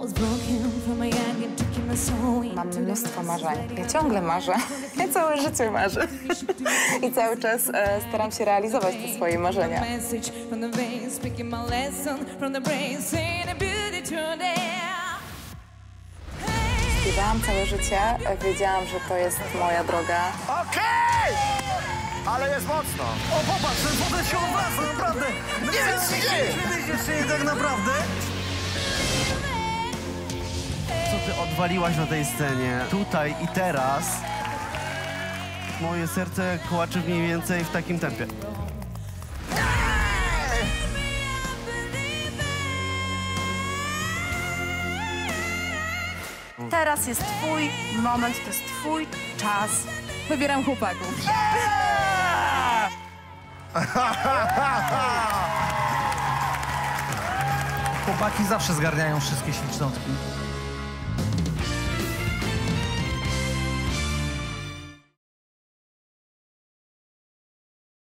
Mam mnóstwo marzeń. Ja ciągle marzę. Ja całe życie marzę. I cały czas staram się realizować te swoje marzenia. Śpiewałam całe życie. Wiedziałam, że to jest moja droga. Okej! Ale jest mocno. O, popatrz, ten fotel się obraca, naprawdę. Nie wiem, co się dzieje. Jeszcze nie tak naprawdę. Co ty odwaliłaś na tej scenie, tutaj i teraz, moje serce kołacze mniej więcej w takim tempie. Teraz jest twój moment, to jest twój czas. Wybieram chłopaków. Chłopaki zawsze zgarniają wszystkie ślicznotki.